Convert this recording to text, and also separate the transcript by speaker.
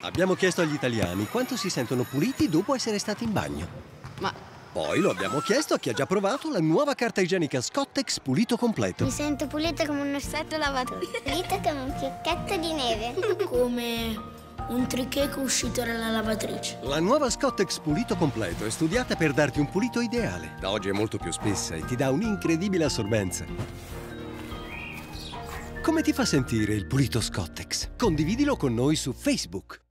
Speaker 1: Abbiamo chiesto agli italiani quanto si sentono puliti dopo essere stati in bagno.
Speaker 2: Ma
Speaker 1: Poi lo abbiamo chiesto a chi ha già provato la nuova carta igienica Scottex Pulito Completo.
Speaker 3: Mi sento pulita come un ossetto lavatrice. Pulita come un fiocchetto di neve.
Speaker 4: Come un tricheco uscito dalla lavatrice.
Speaker 1: La nuova Scottex Pulito Completo è studiata per darti un pulito ideale. Da oggi è molto più spessa e ti dà un'incredibile assorbenza. Come ti fa sentire il pulito Scottex? Condividilo con noi su Facebook.